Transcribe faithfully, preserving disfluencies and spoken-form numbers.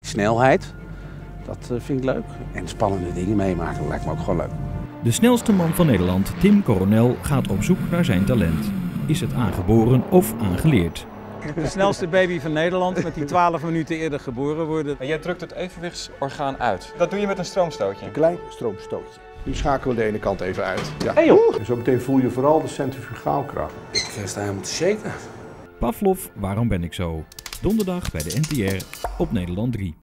snelheid, dat vind ik leuk. En spannende dingen meemaken, dat lijkt me ook gewoon leuk. De snelste man van Nederland, Tim Coronel, gaat op zoek naar zijn talent. Is het aangeboren of aangeleerd? De snelste baby van Nederland, met die twaalf minuten eerder geboren worden. Maar jij drukt het evenwichtsorgaan uit. Dat doe je met een stroomstootje? Een klein stroomstootje. Nu schakelen we de ene kant even uit. Ja. Hey joh. En zo meteen voel je vooral de centrifugaalkracht. Ik sta helemaal te shaken. Pavlov, waarom ben ik zo? Donderdag bij de N T R op Nederland drie.